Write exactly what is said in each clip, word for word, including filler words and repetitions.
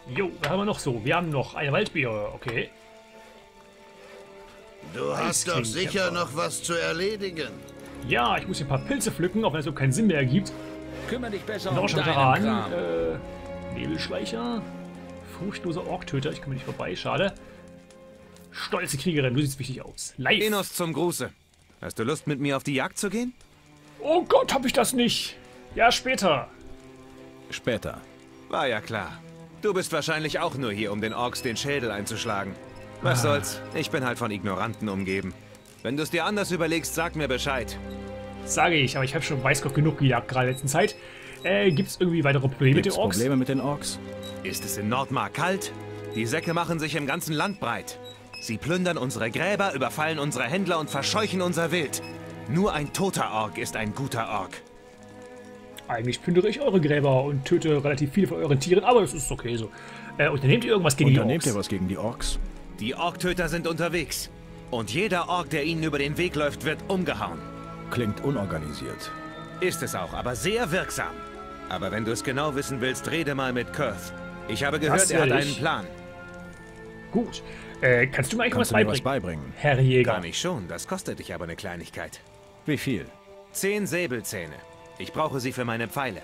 Jo, was haben wir noch so? Wir haben noch eine Waldbeere, okay. Du hast doch sicher noch was zu erledigen. Ja, ich muss hier ein paar Pilze pflücken, auch wenn es so keinen Sinn mehr ergibt. Kümmere dich besser Noch um schon deinen daran. Kram. Äh, Nebelschleicher. Furchtloser Orktöter, ich komme nicht vorbei, schade. Stolze Kriegerin, du siehst wichtig aus. Live. Enos zum Gruße. Hast du Lust, mit mir auf die Jagd zu gehen? Oh Gott, hab ich das nicht. Ja, später. Später. War ja klar. Du bist wahrscheinlich auch nur hier, um den Orks den Schädel einzuschlagen. Was Ah. soll's? Ich bin halt von Ignoranten umgeben. Wenn du es dir anders überlegst, sag mir Bescheid. Sage ich, aber ich habe schon weiß Gott genug gejagt, gerade in letzter Zeit. Äh, gibt's irgendwie weitere Probleme mit Gibt's den Orks? Probleme mit den Orks? Ist es in Nordmar kalt? Die Säcke machen sich im ganzen Land breit. Sie plündern unsere Gräber, überfallen unsere Händler und verscheuchen unser Wild. Nur ein toter Ork ist ein guter Ork. Eigentlich plündere ich eure Gräber und töte relativ viele von euren Tieren, aber das ist okay so. Äh, unternehmt ihr irgendwas gegen die Unternehmt Orks? ihr was gegen die Orks? Die Orktöter sind unterwegs. Und jeder Ork, der ihnen über den Weg läuft, wird umgehauen. Klingt unorganisiert. Ist es auch, aber sehr wirksam. Aber wenn du es genau wissen willst, rede mal mit Kurth. Ich habe gehört, Das er hat werde einen ich. Plan. Gut. Äh, kannst du mir eigentlich Kannst was du mir was beibringen? beibringen? Herr Jäger. Kann ich schon, das kostet dich aber eine Kleinigkeit. Wie viel? Zehn Säbelzähne. Ich brauche sie für meine Pfeile.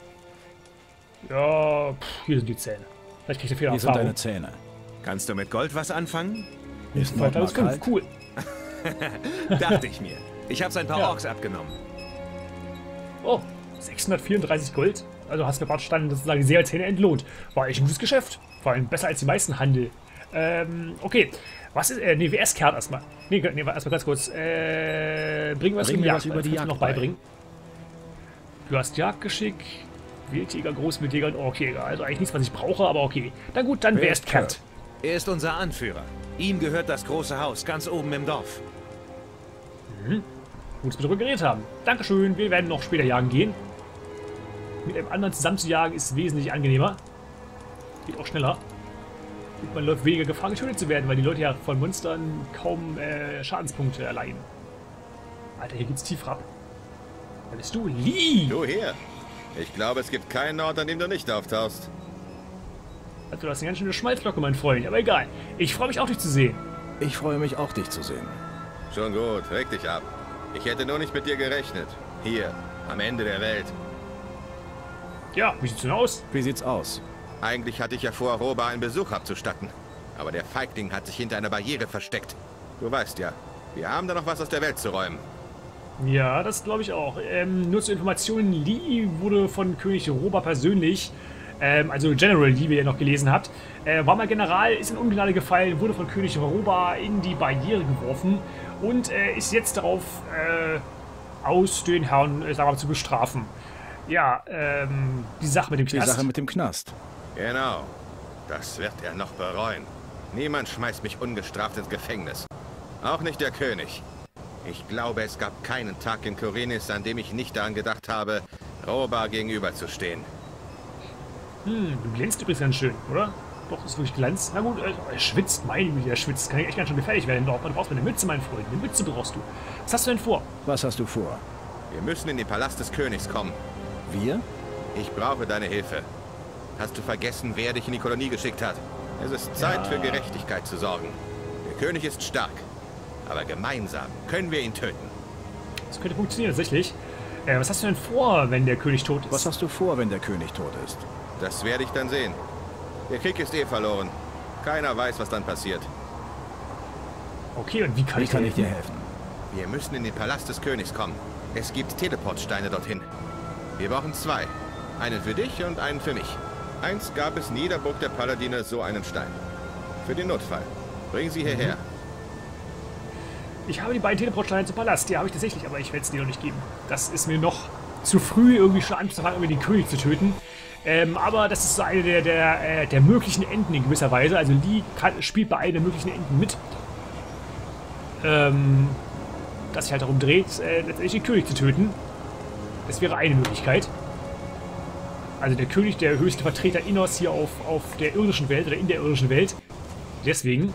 Ja, pff, hier sind die Zähne. Vielleicht kriegst du viel Hier sind Erfahrung. deine Zähne. Kannst du mit Gold was anfangen? Ist Nordmar zweitausendfünf, kalt? cool. Dachte ich mir. Ich habe ein paar Ja. Orks abgenommen. Oh, sechshundertvierunddreißig Gold. Also hast du gerade standen sozusagen die Säbelzähne entlohnt. War echt ein gutes Geschäft. Vor allem besser als die meisten Handel. Ähm, okay. Was ist, äh, nee, W S-Kern erstmal. Nee, nee, erstmal ganz kurz. Äh, bring was, Bring über mir was Jagd, über die kannst du Jagd noch bei. beibringen. Du hast Jagdgeschick, Wildjäger, Großwildjäger und Orkjäger. Also eigentlich nichts, was ich brauche, aber okay. Dann gut, dann Wer W ist S-Kern. Kurt? Er ist unser Anführer. Ihm gehört das große Haus, ganz oben im Dorf. Gut, dass wir darüber geredet haben. Dankeschön, wir werden noch später jagen gehen. Mit einem anderen zusammen zu jagen ist wesentlich angenehmer. Geht auch schneller. Und man läuft weniger Gefahr, getötet zu werden, weil die Leute ja von Monstern kaum äh, Schadenspunkte erleiden. Alter, hier geht's tief ab. Wer bist du? Lee! Du hier. Ich glaube, es gibt keinen Ort, an dem du nicht auftauchst. Also, das ist eine ganz schöne Schmalzlocke, mein Freund. Aber egal. Ich freue mich auch, dich zu sehen. Ich freue mich auch, dich zu sehen. Schon gut, reg dich ab. Ich hätte nur nicht mit dir gerechnet. Hier, am Ende der Welt. Ja, wie sieht's denn aus? Wie sieht's aus? Eigentlich hatte ich ja vor, Roba einen Besuch abzustatten. Aber der Feigling hat sich hinter einer Barriere versteckt. Du weißt ja, wir haben da noch was aus der Welt zu räumen. Ja, das glaube ich auch. Ähm, nur zur Information, Lee wurde von König Roba persönlich, ähm, also General Lee, wie ihr noch gelesen habt, äh, war mal General, ist in Ungnade gefallen, wurde von König Roba in die Barriere geworfen und äh, ist jetzt darauf äh, aus, den Herrn, äh, sagen wir mal, zu bestrafen. Ja, ähm, die Sache mit dem Die Knast. Sache mit dem Knast. Genau. Das wird er noch bereuen. Niemand schmeißt mich ungestraft ins Gefängnis. Auch nicht der König. Ich glaube, es gab keinen Tag in Korinis, an dem ich nicht daran gedacht habe, Roba gegenüberzustehen. Hm, du glänzt übrigens ganz schön, oder? Doch, ist wirklich Glanz. Na gut, äh, er schwitzt, meine Güte, er schwitzt. Kann ja echt ganz schön gefährlich werden dort. Du brauchst eine Mütze, mein Freund. Eine Mütze brauchst du. Was hast du denn vor? Was hast du vor? Wir müssen in den Palast des Königs kommen. Wir? Ich brauche deine Hilfe. Hast du vergessen, wer dich in die Kolonie geschickt hat? Es ist Zeit, für Gerechtigkeit zu sorgen. Der König ist stark. Aber gemeinsam können wir ihn töten. Das könnte funktionieren, tatsächlich. Äh, was hast du denn vor, wenn der König tot ist? Was hast du vor, wenn der König tot ist? Das werde ich dann sehen. Der Krieg ist eh verloren. Keiner weiß, was dann passiert. Okay, und wie kann Wie ich kann dir ich dir helfen? helfen? Wir müssen in den Palast des Königs kommen. Es gibt Teleportsteine dorthin. Wir brauchen zwei. Einen für dich und einen für mich. Eins gab es in jeder Burg der Paladine so einen Stein. Für den Notfall. Bring sie hierher. Ich habe die beiden Teleportsteine zum Palast. Die habe ich tatsächlich, aber ich werde es dir noch nicht geben. Das ist mir noch zu früh, irgendwie schon anzufangen, irgendwie den König zu töten. Ähm, aber das ist so eine der, der, äh, der möglichen Enden in gewisser Weise. Also Lee kann, spielt bei einer der möglichen Enden mit. Ähm, dass sich halt darum dreht, äh, letztendlich den König zu töten. Das wäre eine Möglichkeit. Also der König, der höchste Vertreter Innos hier auf, auf der irdischen Welt oder in der irdischen Welt. Deswegen.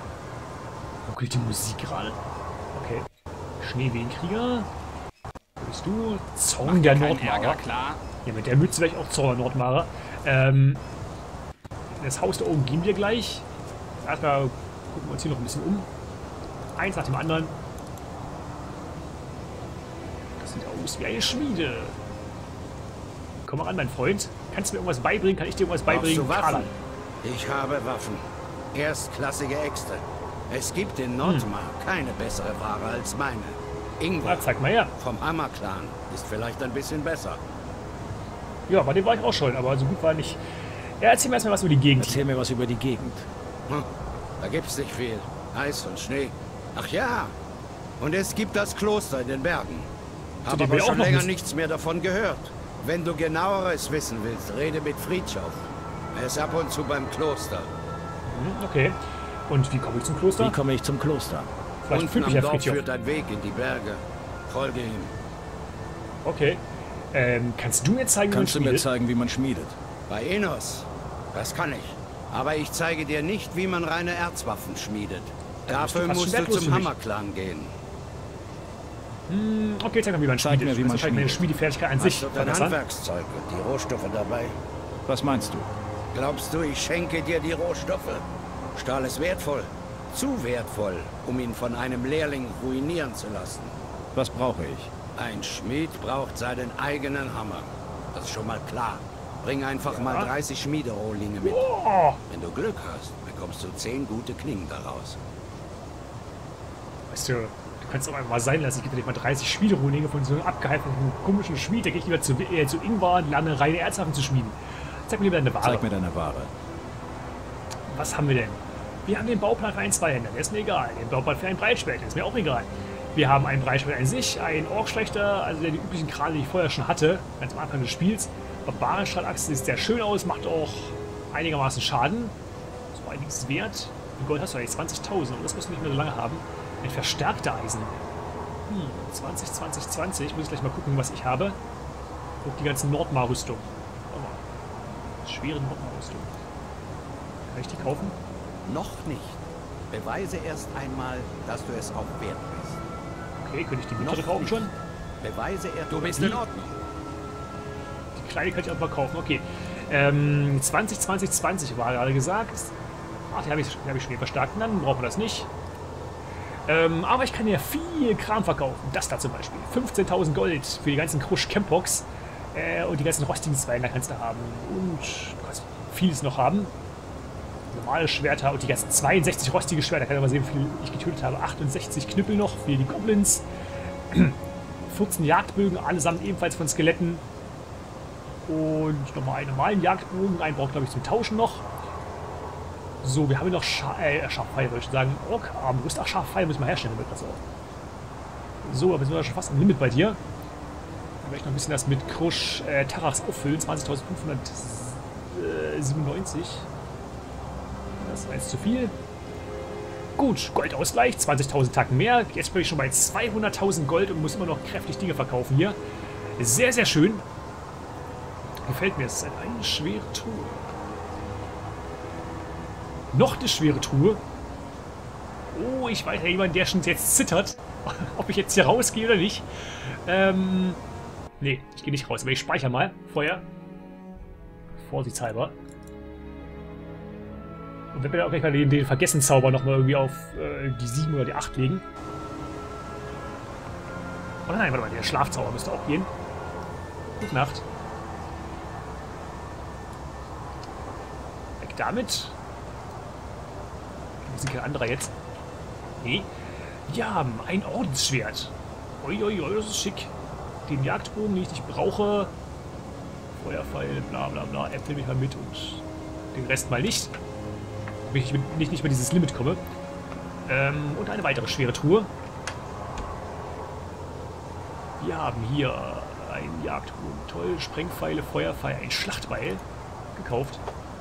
Wo kriegt die Musik gerade? Okay. Schneeweenkrieger. Bist du Zorn der Nordmarer? Klar. Ja, mit der Mütze wäre ich auch Zorn der Nordmarer. Ähm, das Haus da oben gehen wir gleich. Erstmal gucken wir uns hier noch ein bisschen um. Eins nach dem anderen. Das sieht aus wie eine Schmiede. Komm mal ran, mein Freund. Kannst du mir irgendwas beibringen? Kann ich dir irgendwas Brauchst beibringen? du Waffen? Karl? Ich habe Waffen. Erstklassige Äxte. Es gibt in Nordmar hm. keine bessere Ware als meine. Ingwer Na, zeig mal her. vom Hammer-Clan ist vielleicht ein bisschen besser. Ja, bei dem war ich auch schon, aber so gut war er nicht. Ja, erzähl mir erstmal was über die Gegend. Erzähl mir was über die Gegend. Hm. Da gibt's nicht viel. Eis und Schnee. Ach ja. Und es gibt das Kloster in den Bergen. Habe dem aber will ich auch schon noch länger wissen. nichts mehr davon gehört. Wenn du genaueres wissen willst, rede mit Friedschow. Er ist ab und zu beim Kloster. Hm, okay. Und wie komme ich zum Kloster? Wie komme ich zum Kloster? Vielleicht Unten führt mich am ja Dorf Friedhof. führt ein Weg in die Berge. Folge ihm. Okay. Ähm, kannst du mir zeigen, wie man Kannst du mir schmiedet? zeigen, wie man schmiedet? Bei Enos. Das kann ich. Aber ich zeige dir nicht, wie man reine Erzwaffen schmiedet. Dafür fast musst du schwertlos für zum mich. Hammer-Clan gehen. Hm, okay, zeig mal, wie man Zeig schmiedet. mir, wie man Das ist wahrscheinlich meine schmiedet. Schmiedefertigkeit an sich Hast du dein verbessern. Handwerkszeug und die Rohstoffe dabei? Was meinst du? Glaubst du, ich schenke dir die Rohstoffe? Stahl ist wertvoll. Zu wertvoll, um ihn von einem Lehrling ruinieren zu lassen. Was brauche ich? Ein Schmied braucht seinen eigenen Hammer. Das ist schon mal klar. Bring einfach mal dreißig Schmiederohlinge mit. Oh, Wenn du Glück hast, bekommst du zehn gute Klingen daraus. weißt du, du kannst auch einfach mal sein lassen. Ich gebe dir nicht mal dreißig Schmiederohlinge von so einem abgehaltenen, komischen Schmied. Da gehe ich lieber zu, äh, zu Ingvar und lerne reine Erzwaffen zu schmieden. Zeig mir lieber deine Ware. Zeig mir deine Ware. Was haben wir denn? Wir haben den Bauplan für einen Zweihänder, der ist mir egal. Den Bauplan für ein Breitschwert, der ist mir auch egal. Wir haben ein Breitschwert an sich, einen Orkschlechter, also der die üblichen Krane, die ich vorher schon hatte, ganz am Anfang des Spiels. Barbarenstrahlachse sieht sehr schön aus, macht auch einigermaßen Schaden. So einiges wert. Wie Gold hast du eigentlich? zwanzigtausend, und das musst du nicht mehr so lange haben. Ein verstärkter Eisen. Hm, zwanzig, zwanzig, zwanzig. Muss ich gleich mal gucken, was ich habe. Guck, die ganzen Nordmar-Rüstung. Schwere Nordmar-Rüstung. Kann ich die kaufen? Noch nicht. Beweise erst einmal, dass du es auch wert bist. Okay, könnte ich die mittlere Noch kaufen nicht. schon? Beweise erst. Du bist in Ordnung. Die kleine kann ich auch mal kaufen, okay. Ähm, zwanzig, zwanzig, zwanzig war gerade gesagt. Ach, die habe ich, die hab ich schon verstärkt, dann brauchen wir das nicht. Ähm, aber ich kann ja viel Kram verkaufen. Das da zum Beispiel. fünfzehntausend Gold für die ganzen Krusch Campbox. Äh, und die ganzen rostigen Zweiner kannst du haben. Und du kannst vieles noch haben. Normale Schwerter und die ganzen zweiundsechzig rostige Schwerter. Kann ich mal sehen, wie viel ich getötet habe. achtundsechzig Knüppel noch für die Goblins. vierzehn Jagdbögen, allesamt ebenfalls von Skeletten. Und nochmal einen normalen Jagdbogen. Einen braucht, glaube ich, zum Tauschen noch. So, wir haben hier noch Scha äh, Schafpfeil, würde ich sagen. Ork-Armbrust. Ach, Schafpfeil müssen wir herstellen, damit das auch. So, aber wir sind ja schon fast am Limit bei dir. Ich möchte noch ein bisschen das mit Krusch äh, Tarax auffüllen. zwanzigtausendfünfhundertsiebenundneunzig. Das war jetzt zu viel. Gut, Goldausgleich, zwanzigtausend Tacken mehr. Jetzt bin ich schon bei zweihunderttausend Gold und muss immer noch kräftig Dinge verkaufen hier. Sehr, sehr schön. Gefällt mir. Es ist eine schwere Truhe. Noch eine schwere Truhe. Oh, ich weiß ja jemand, der schon jetzt zittert. Ob ich jetzt hier rausgehe oder nicht. Ähm, nee, ich gehe nicht raus. Aber ich speichere mal vorher. Vorsichtshalber. Und wenn wir dann auch gleich mal den, den Vergessenszauber nochmal irgendwie auf äh, die sieben oder die acht legen. Oh nein, warte mal, der Schlafzauber müsste auch gehen. Gute Nacht. Weg damit. Wir sind kein anderer jetzt. Nee. Wir haben ein Ordensschwert. Uiuiui, das ist schick. Den Jagdbogen, den ich nicht brauche. Feuerpfeil, bla bla bla. Äpfel mich mal mit und den Rest mal nicht. Damit ich nicht, nicht mehr dieses Limit komme. Ähm, und eine weitere schwere Truhe. Wir haben hier einen Jagdbogen. Toll, Sprengpfeile, Feuerpfeil, ein Schlachtbeil. Gekauft.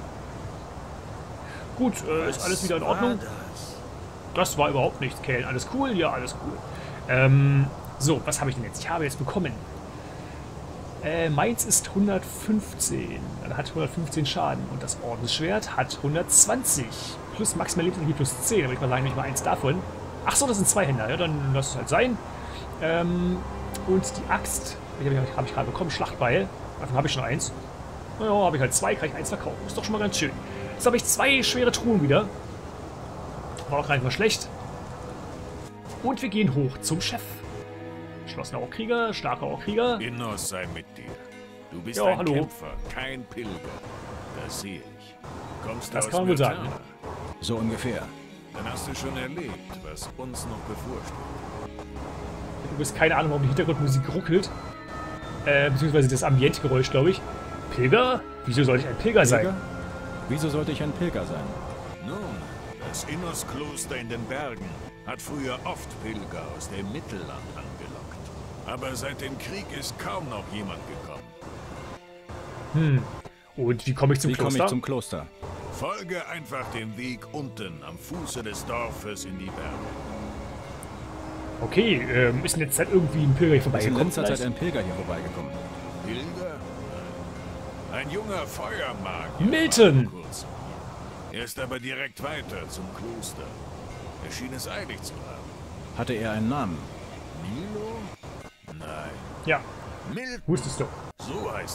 Gut, äh, ist alles wieder in Ordnung. Das war überhaupt nichts, Kellen. Alles cool? Ja, alles cool. Ähm, so, was habe ich denn jetzt? Ich habe jetzt bekommen. Äh, meins ist hundertfünfzehn. Dann hat hundertfünfzehn Schaden. Und das Ordensschwert hat hundertzwanzig. Plus maximal Lebensenergie plus zehn. Da würde ich mal sagen, nicht mal eins davon. Ach so, das sind zwei Händer. Ja, dann lass es halt sein. Ähm, Und die Axt, die habe ich, hab ich gerade bekommen, Schlachtbeil. Davon habe ich schon eins. Naja, habe ich halt zwei, kann ich eins verkaufen. Ist doch schon mal ganz schön. Jetzt habe ich zwei schwere Truhen wieder. War auch gar nicht mal schlecht. Und wir gehen hoch zum Chef. Geschlossener Orkkrieger, starker Orkkrieger. Innos sei mit dir. Du bist Ja, ein hallo. Kämpfer, kein Pilger. Das sehe ich. Kommst du Das aus kann man wohl sagen. Myrtana? So ungefähr. Dann hast du schon erlebt, was uns noch bevorsteht. Du hast keine Ahnung, warum die Hintergrundmusik ruckelt. Äh, beziehungsweise das Ambientgeräusch, glaube ich. Pilger? Wieso soll ich ein Pilger sein? Pilger? Wieso sollte ich ein Pilger sein? Nun, das Innos-Kloster in den Bergen hat früher oft Pilger aus dem Mittelland angelockt. Aber seit dem Krieg ist kaum noch jemand gekommen. Hm. Und wie komme ich zum Wie komme Kloster? ich zum Kloster? Folge einfach dem Weg unten am Fuße des Dorfes in die Berge. Okay, ähm, ist in letzter Zeit irgendwie ein Pilger hier Ist in vorbeigekommen? letzter Zeit vielleicht? ein Pilger hier vorbeigekommen. Pilger? Nein. Ein junger Feuermagier. Milton! war vor kurzem hier. Er ist aber direkt weiter zum Kloster. Er schien es eilig zu haben. Hatte er einen Namen? Milo? Nein. Ja, Milton, wusstest du. so heißt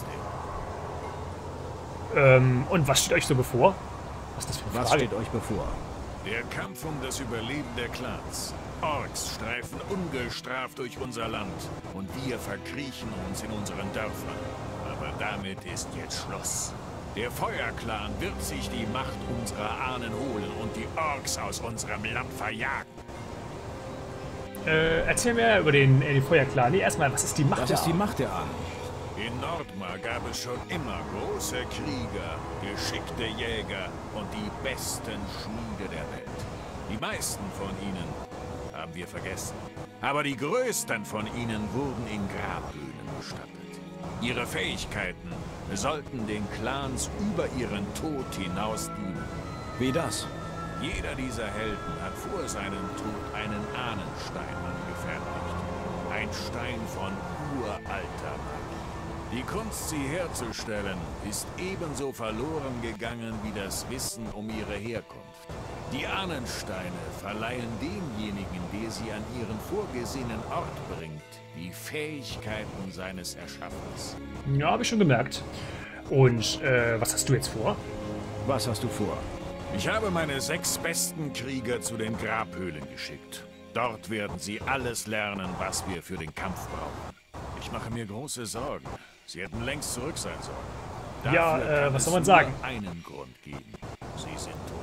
er. Ähm, und was steht euch so bevor? Was ist das für eine Was Frage? steht euch bevor? Der Kampf um das Überleben der Clans. Orks streifen ungestraft durch unser Land und wir verkriechen uns in unseren Dörfern. Aber damit ist jetzt Schluss. Der Feuerclan wird sich die Macht unserer Ahnen holen und die Orks aus unserem Land verjagen. Äh, erzähl mir über den, äh, den Feuerclan. Nee, erstmal, was ist die Macht Das der ist die Ahnen? Macht der Ahnen. In Nordmar gab es schon immer große Krieger, geschickte Jäger und die besten Schmiede der Welt. Die meisten von ihnen haben wir vergessen. Aber die größten von ihnen wurden in Grabhöhlen bestattet. Ihre Fähigkeiten sollten den Clans über ihren Tod hinaus dienen. Wie das? Jeder dieser Helden hat vor seinem Tod einen Ahnenstein angefertigt. Ein Stein von uralter Magie. Die Kunst, sie herzustellen, ist ebenso verloren gegangen wie das Wissen um ihre Herkunft. Die Ahnensteine verleihen demjenigen, der sie an ihren vorgesehenen Ort bringt, die Fähigkeiten seines Erschaffens. Ja, habe ich schon gemerkt. Und, äh, was hast du jetzt vor? Was hast du vor? Ich habe meine sechs besten Krieger zu den Grabhöhlen geschickt. Dort werden sie alles lernen, was wir für den Kampf brauchen. Ich mache mir große Sorgen. Sie hätten längst zurück sein sollen. Ja, Dafür äh, kann was es soll man nur sagen? einen Grund geben. Sie sind tot.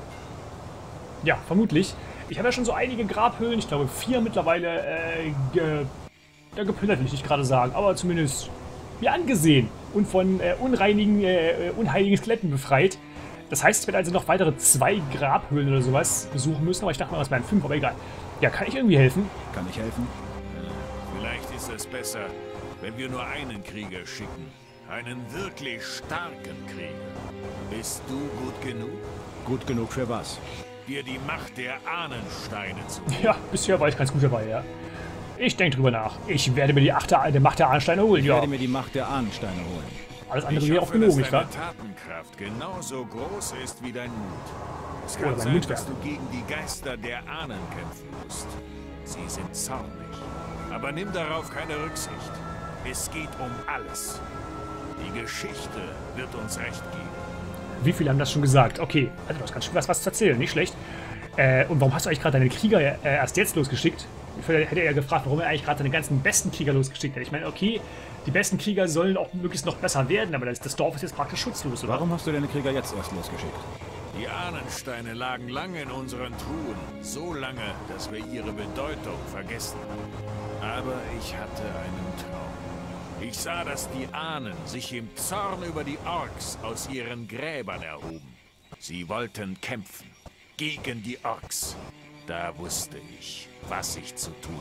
Ja, vermutlich. Ich habe ja schon so einige Grabhöhlen, ich glaube vier mittlerweile, äh, ge ja, geplündert, will ich nicht gerade sagen, aber zumindest mir angesehen und von äh, unreinigen, äh, unheiligen Skeletten befreit. Das heißt, ich werde also noch weitere zwei Grabhöhlen oder sowas besuchen müssen, aber ich dachte mal, das wären fünf, aber egal. Ja, kann ich irgendwie helfen? Kann ich helfen? Vielleicht ist es besser, wenn wir nur einen Krieger schicken. Einen wirklich starken Krieger. Bist du gut genug, Gut genug für was? dir die Macht der Ahnensteine zu holen? Ja, bisher war ich ganz gut dabei, ja. Ich denke drüber nach. Ich werde mir die Achte, die Macht der Ahnensteine holen, Ich ja. werde mir die Macht der Ahnensteine holen. Alles andere Ich wäre auch hoffe, genug, dass nicht wahr? deine Tatenkraft genauso groß ist wie dein Mut. Es Oder kann mein sein, Mut dass wäre. du gegen die Geister der Ahnen kämpfen musst. Sie sind zornig. Aber nimm darauf keine Rücksicht. Es geht um alles. Die Geschichte wird uns recht geben. Wie viele haben das schon gesagt? Okay, also du hast ganz schön was, was zu erzählen, nicht schlecht. Äh, und warum hast du eigentlich gerade deine Krieger äh, erst jetzt losgeschickt? Ich hätte ja gefragt, warum er eigentlich gerade seine ganzen besten Krieger losgeschickt hat. Ich meine, okay, die besten Krieger sollen auch möglichst noch besser werden, aber das, das Dorf ist jetzt praktisch schutzlos, oder? Warum hast du deine Krieger jetzt erst losgeschickt? Die Ahnensteine lagen lange in unseren Truhen. So lange, dass wir ihre Bedeutung vergessen haben. Aber ich hatte einen Traum. Ich sah, dass die Ahnen sich im Zorn über die Orks aus ihren Gräbern erhoben. Sie wollten kämpfen. Gegen die Orks. Da wusste ich, was ich zu tun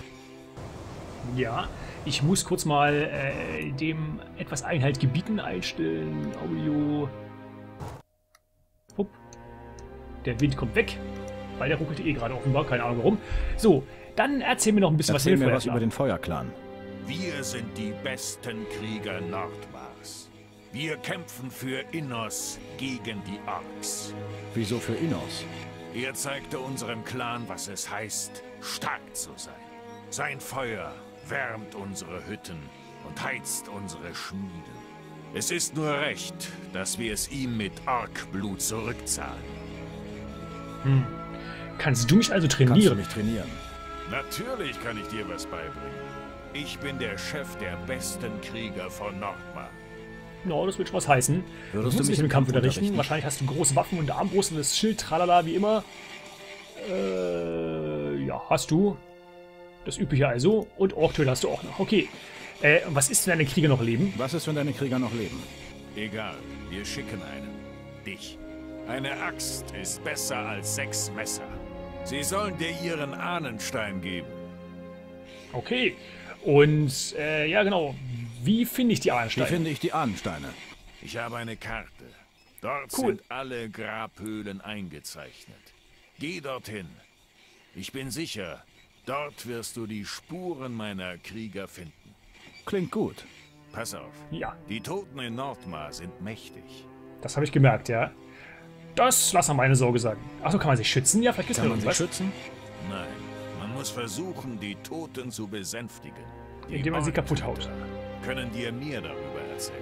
hatte. Ja, ich muss kurz mal äh, dem etwas Einhalt gebieten, einstellen, Audio. Hup. Der Wind kommt weg, weil der ruckelte eh gerade offenbar, keine Ahnung warum. So, dann erzähl mir noch ein bisschen Erzähl was mir hilfreich was über den Feuerclan. Wir sind die besten Krieger Nordmars. Wir kämpfen für Innos gegen die Orks. Wieso für Innos? Er zeigte unserem Clan, was es heißt, stark zu sein. Sein Feuer wärmt unsere Hütten und heizt unsere Schmieden. Es ist nur recht, dass wir es ihm mit Orkblut zurückzahlen. Hm. Kannst du mich also Kannst du trainieren? mich trainieren? Natürlich kann ich dir was beibringen. Ich bin der Chef der besten Krieger von Nordmar. No, das wird schon was heißen. Du Würdest du musst mich mich im im Kampf Kampf unterrichten. unterrichten? Wahrscheinlich hast du große Waffen und Armbrust und das Schild, tralala, wie immer. Äh, ja, hast du. Das Übliche also. Und Orktöter hast du auch noch. Okay. Äh, was ist, wenn deine Krieger noch leben? Was ist, wenn deine Krieger noch leben? Egal, wir schicken einen. Dich. Eine Axt ist besser als sechs Messer. Sie sollen dir ihren Ahnenstein geben. Okay. Und, äh, ja genau. Wie finde ich die Wie Ahnensteine? finde ich die Ahnensteine? Ich habe eine Karte. Dort Cool. sind alle Grabhöhlen eingezeichnet. Geh dorthin. Ich bin sicher, dort wirst du die Spuren meiner Krieger finden. Klingt gut. Pass auf. Ja, Die Toten in Nordmar sind mächtig. das habe ich gemerkt, ja. Das lass mal meine Sorge sein. Achso, kann man sich schützen? Ja, vielleicht gibt's Kann noch man sich irgendwas. schützen? Nein, man muss versuchen, die Toten zu besänftigen. Die Indem man sie kaputt haut. Orktöter können dir mehr darüber erzählen.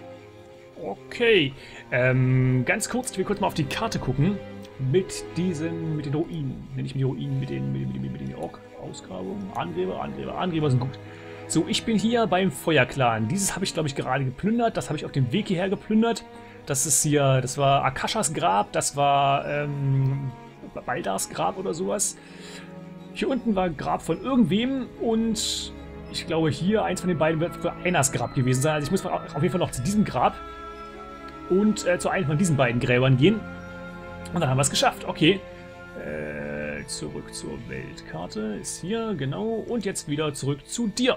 Okay. Ähm, ganz kurz, ich will kurz mal auf die Karte gucken. Mit diesen, mit den Ruinen. Nenne ich mit den Ruinen, mit den, mit den, mit den, mit den Ork-Ausgrabungen. Angräber, Angräber, Angräber sind gut. So, ich bin hier beim Feuerclan. Dieses habe ich, glaube ich, gerade geplündert. Das habe ich auf dem Weg hierher geplündert. Das ist hier, das war Akashas Grab, das war ähm, Baldars Grab oder sowas. Hier unten war Grab von irgendwem und ich glaube hier, eins von den beiden wird für Einas Grab gewesen sein. Also ich muss auf jeden Fall noch zu diesem Grab und äh, zu einem von diesen beiden Gräbern gehen. Und dann haben wir es geschafft. Okay. Äh, zurück zur Weltkarte. Ist hier, genau. Und jetzt wieder zurück zu dir.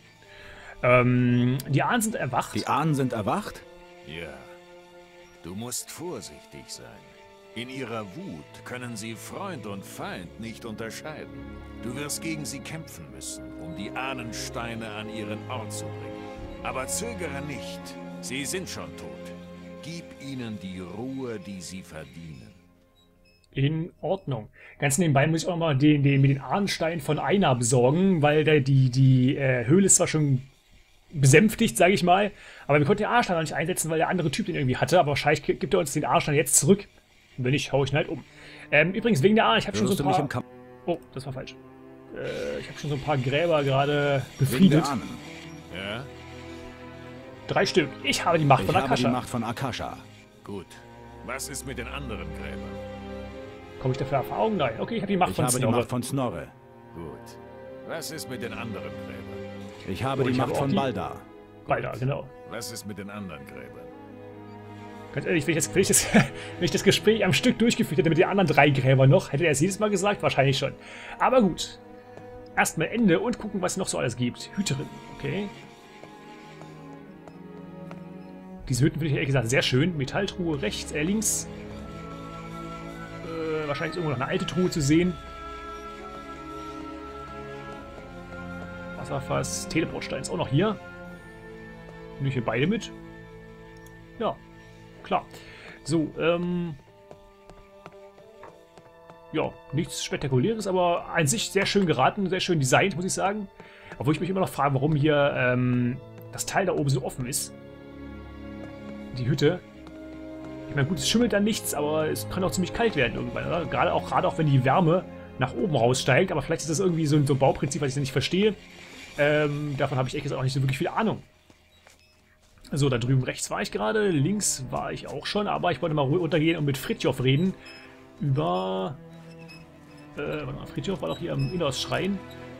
Ähm, die Ahnen sind erwacht. Die Ahnen sind erwacht? Ja. Du musst vorsichtig sein. In ihrer Wut können sie Freund und Feind nicht unterscheiden. Du wirst gegen sie kämpfen müssen, um die Ahnensteine an ihren Ort zu bringen. Aber zögere nicht. Sie sind schon tot. Gib ihnen die Ruhe, die sie verdienen. In Ordnung. Ganz nebenbei muss ich auch mal den, den mit den Ahnensteinen von Einar besorgen, weil der, die, die äh, Höhle ist zwar schon besänftigt, sage ich mal, aber wir konnten den Ahnenstein noch nicht einsetzen, weil der andere Typ den irgendwie hatte, aber wahrscheinlich gibt er uns den Ahnenstein jetzt zurück. Und wenn nicht, hau ich ihn halt um. Ähm, übrigens, wegen der Ahnen, ich habe schon so Würdest ein du mich paar... im Kampf Oh, das war falsch. Äh, ich habe schon so ein paar Gräber gerade wegen befriedet. der Ahnen? Ja? Drei Stück. Ich habe die Macht Ich von habe die Akasha. Macht von Akasha. Gut. Was ist mit den anderen Gräbern? Komme ich dafür Erfahrung? Nein. Okay, ich habe die Macht Ich von habe die Snorre. Macht von Snorre. Gut. Was ist mit den anderen Gräbern? Ich habe Oh, die ich habe Macht auch von die- Baldar. Balder, genau. Was ist mit den anderen Gräbern? Ganz ehrlich, wenn ich, das, wenn, ich das, wenn ich das Gespräch am Stück durchgeführt hätte mit den anderen drei Gräbern noch, hätte er es jedes Mal gesagt? Wahrscheinlich schon. Aber gut. Erstmal Ende und gucken, was es noch so alles gibt. Hüterin, okay. Diese Hütten finde ich ehrlich gesagt sehr schön. Metalltruhe rechts, äh, links. Äh, wahrscheinlich ist irgendwo noch eine alte Truhe zu sehen. Wasserfass, Teleportstein ist auch noch hier. Nehme ich hier beide mit? Ja, klar. So, ähm... ja, nichts Spektakuläres, aber an sich sehr schön geraten, sehr schön designt, muss ich sagen. Obwohl ich mich immer noch frage, warum hier ähm, das Teil da oben so offen ist. Die Hütte. Ich meine, gut, es schimmelt dann nichts, aber es kann auch ziemlich kalt werden irgendwann, oder? Gerade auch, gerade auch, wenn die Wärme nach oben raussteigt. Aber vielleicht ist das irgendwie so ein, so ein Bauprinzip, was ich nicht verstehe. Ähm, davon habe ich echt gesagt auch nicht so wirklich viel Ahnung. So, da drüben rechts war ich gerade, links war ich auch schon, aber ich wollte mal runtergehen und mit Fridtjof reden. Über... Äh, warte mal, Fridtjof war doch hier am Innos-Schrein.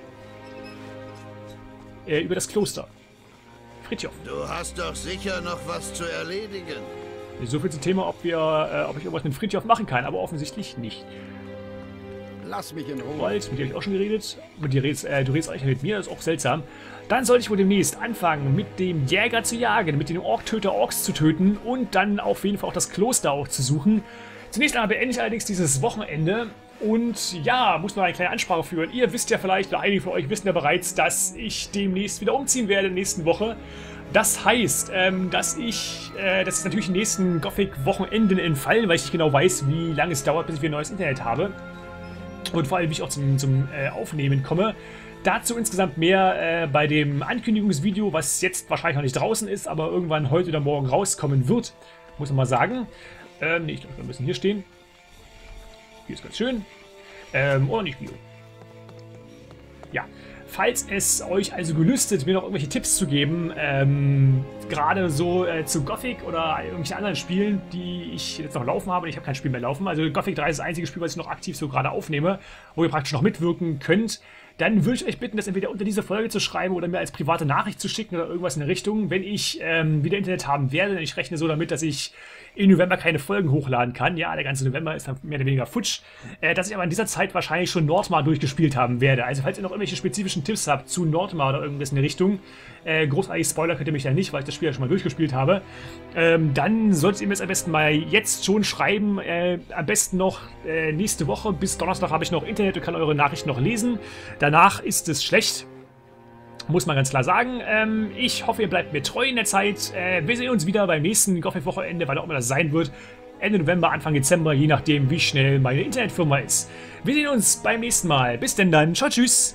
Äh, über das Kloster. Fridtjof. Du hast doch sicher noch was zu erledigen. So viel zum Thema, ob wir, äh, ob ich irgendwas mit Fridtjof machen kann, aber offensichtlich nicht. Lass mich in Ruhe. Wald, mit dir habe ich auch schon geredet. Mit dir redest, äh, du redest eigentlich mit mir, das ist auch seltsam. Dann sollte ich wohl demnächst anfangen, mit dem Jäger zu jagen, mit den Orktöter Orks zu töten und dann auf jeden Fall auch das Kloster auch zu suchen. Zunächst einmal beende ich allerdings dieses Wochenende und ja, muss noch eine kleine Ansprache führen. Ihr wisst ja vielleicht, oder einige von euch wissen ja bereits, dass ich demnächst wieder umziehen werde in der nächsten Woche. Das heißt, ähm, dass ich, äh, dass es natürlich die nächsten Gothic-Wochenenden entfallen, weil ich nicht genau weiß, wie lange es dauert, bis ich wieder neues Internet habe. Und vor allem, wie ich auch zum, zum äh, Aufnehmen komme. Dazu insgesamt mehr äh, bei dem Ankündigungsvideo, was jetzt wahrscheinlich noch nicht draußen ist, aber irgendwann heute oder morgen rauskommen wird. Muss man mal sagen. Ähm, nee, ich glaube, wir müssen hier stehen. Hier ist ganz schön. Ähm, oder nicht Bio. Ja. Falls es euch also gelüstet, mir noch irgendwelche Tipps zu geben, ähm, gerade so äh, zu Gothic oder irgendwelchen anderen Spielen, die ich jetzt noch laufen habe, ich habe kein Spiel mehr laufen, also Gothic drei ist das einzige Spiel, was ich noch aktiv so gerade aufnehme, wo ihr praktisch noch mitwirken könnt, dann würde ich euch bitten, das entweder unter dieser Folge zu schreiben oder mir als private Nachricht zu schicken oder irgendwas in der Richtung, wenn ich ähm, wieder Internet haben werde. Denn ich rechne so damit, dass ich im November keine Folgen hochladen kann. Ja, der ganze November ist dann mehr oder weniger futsch. Äh, dass ich aber in dieser Zeit wahrscheinlich schon Nordmar durchgespielt haben werde. Also falls ihr noch irgendwelche spezifischen Tipps habt zu Nordmar oder irgendwas in der Richtung, äh, großartig Spoiler könnt ihr mich ja nicht, weil ich das Spiel ja schon mal durchgespielt habe, ähm, dann solltet ihr mir das am besten mal jetzt schon schreiben. Äh, am besten noch äh, nächste Woche. Bis Donnerstag habe ich noch Internet und kann eure Nachrichten noch lesen. Danach ist es schlecht. Muss man ganz klar sagen. Ähm, ich hoffe, ihr bleibt mir treu in der Zeit. Äh, wir sehen uns wieder beim nächsten Gothic-Wochenende, weil auch immer das sein wird. Ende November, Anfang Dezember, je nachdem, wie schnell meine Internetfirma ist. Wir sehen uns beim nächsten Mal. Bis denn dann. Ciao, tschüss.